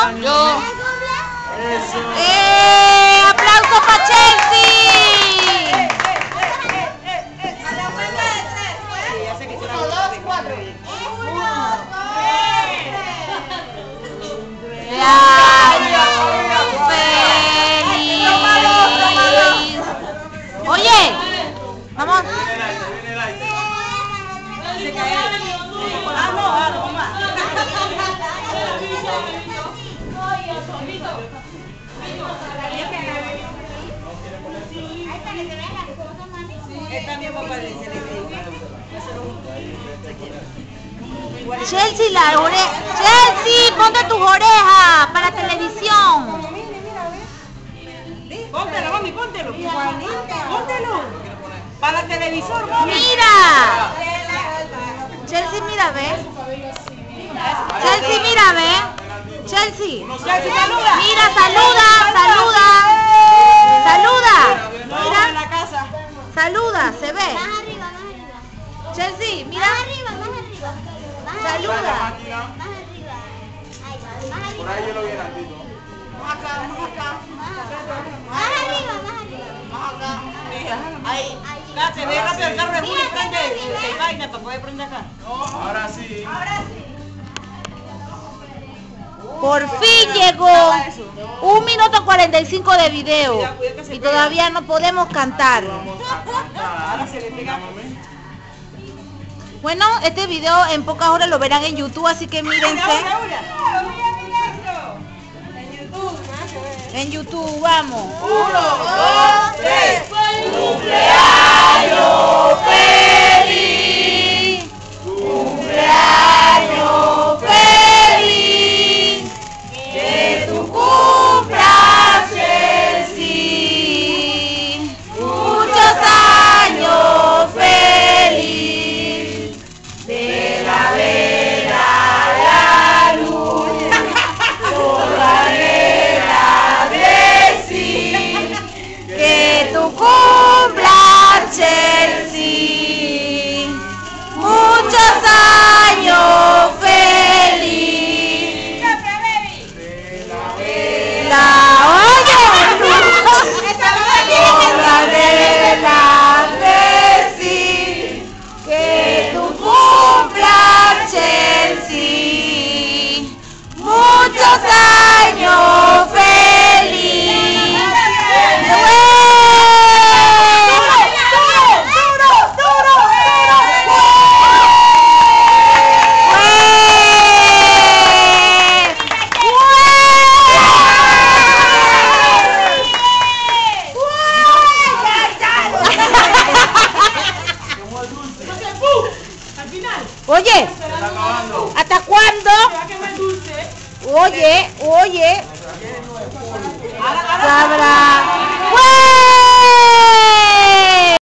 Yo. ¡Aplausos para Chelsea! Oye, vamos. Chelsea, la oreja. Chelsea, ponte tus orejas para televisión. Póntelo, mami, póntelo. Póntelo. Para el televisor, mami. Mira. Chelsea, mira, ve. Chelsea, mira, ve. Chelsea. Chelsea, saluda. Mira, saluda, saluda. Saluda. Mira. La casa. Saluda, se ve. Más arriba, más arriba. Chelsea, mira. Más arriba, más arriba. Saluda. Más arriba. Ahí va, más arriba. Por ahí yo lo vi ratito. Más acá, más acá. Más arriba, más arriba. Más acá. Mira, ahí. Cállate, ve rápido el carro de Juli, prende el vaina para poder prender acá. Ahora sí. Por fin llegó 1 minuto 45 de video y todavía no podemos cantar. Ahora se le pega. Bueno, este video en pocas horas lo verán en YouTube, así que mírense. En YouTube, vamos. 1, 2, 3. ¡Cumpleaños feliz! ¡Cumpleaños feliz! ¡Que tú cumplas, Chelsea! ¡Muchos años feliz! De la vera a la luz, manera decir que tú cumplas, Chelsea, muchos años feliz. La oye, la vela decir que tú cumplas, Chelsea, muchos años feliz. Oye, ¿hasta cuándo? Oye, sabrá.